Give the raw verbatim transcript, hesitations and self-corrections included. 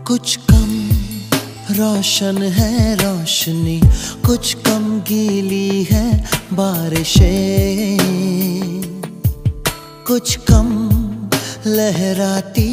कुछ कम रोशन है रोशनी, कुछ कम गीली है बारिशें, कुछ कम लहराती